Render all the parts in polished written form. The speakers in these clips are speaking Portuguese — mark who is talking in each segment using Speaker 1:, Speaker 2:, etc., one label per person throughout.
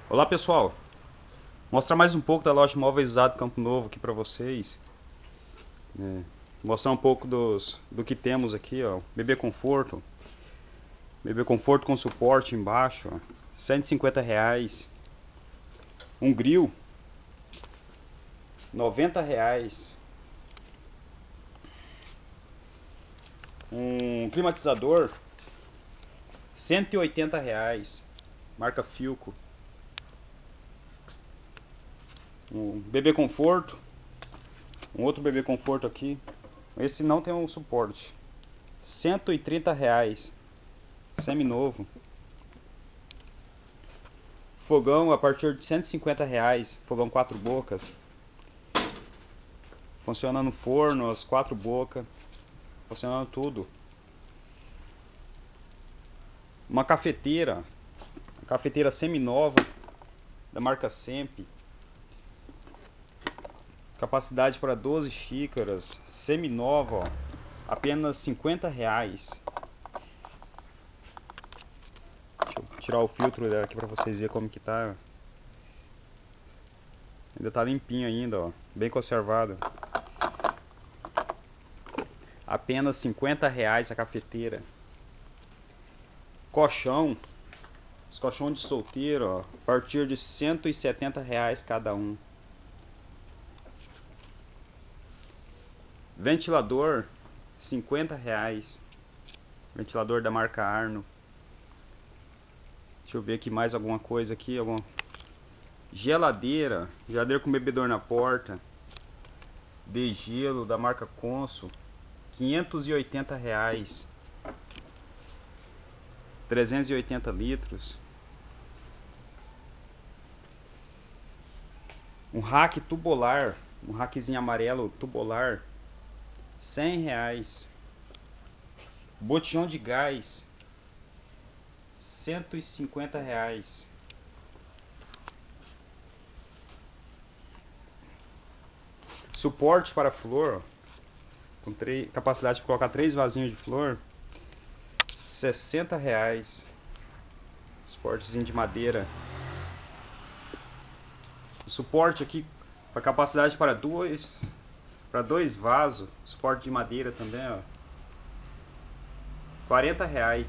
Speaker 1: Olá pessoal, mostrar mais um pouco da loja de móveis usado Campo Novo aqui pra vocês. Mostrar um pouco do que temos aqui, ó. Bebê Conforto com suporte embaixo, ó. R$ 150. Um grill, R$ 90. Um climatizador, R$ 180, marca Filco. Um bebê conforto, um outro bebê conforto aqui. Esse não tem um suporte, R$ 130, semi-novo. Fogão a partir de R$ 150, fogão 4 bocas. Funciona no forno, as 4 bocas, funcionando tudo. Uma cafeteira semi-nova, da marca Semp. Capacidade para 12 xícaras, semi-nova, ó, apenas R$ 50. Deixa eu tirar o filtro daqui para vocês verem como que tá. Ainda tá limpinho ainda, ó, bem conservado. Apenas R$ 50 a cafeteira. Colchão, os colchões de solteiro, ó, a partir de R$ 170 cada um. Ventilador, R$ 50. Ventilador da marca Arno. Deixa eu ver aqui mais alguma coisa aqui, geladeira com bebedor na porta, de gelo da marca Consul, R$ 580, 380 litros. Um rack tubular, um rackzinho amarelo tubular, R$ 100. Botijão de gás, R$ 150. Suporte para flor, com capacidade de colocar 3 vasinhos de flor, R$ 60. Suportezinho de madeira. Suporte aqui para capacidade para dois vasos, suporte de madeira também, ó, R$ 40.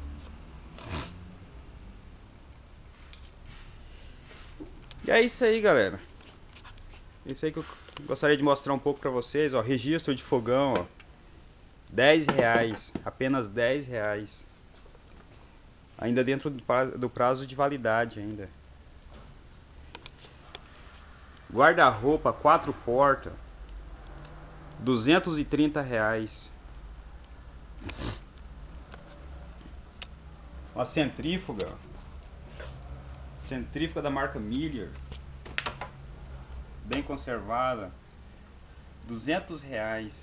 Speaker 1: E é isso aí, galera. Isso aí que eu gostaria de mostrar um pouco pra vocês, ó. Registro de fogão, ó, R$ 10, apenas R$ 10. Ainda dentro do prazo de validade ainda. Guarda-roupa 4 portas, R$ 230. Uma centrífuga da marca Miller, bem conservada, R$ 200.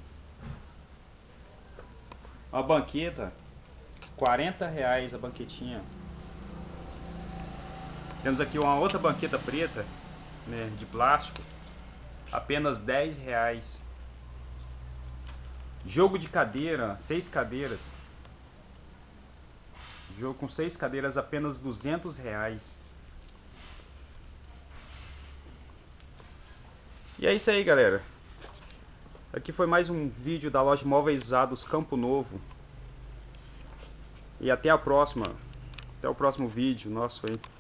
Speaker 1: Uma banqueta, R$ 40 a banquetinha. Temos aqui uma outra banqueta preta, né, de plástico, apenas R$ 10. Jogo de cadeira, 6 cadeiras. Jogo com 6 cadeiras, apenas R$ 200. E é isso aí, galera. Aqui foi mais um vídeo da loja de móveis usados Campo Novo. E até a próxima. Até o próximo vídeo nosso aí.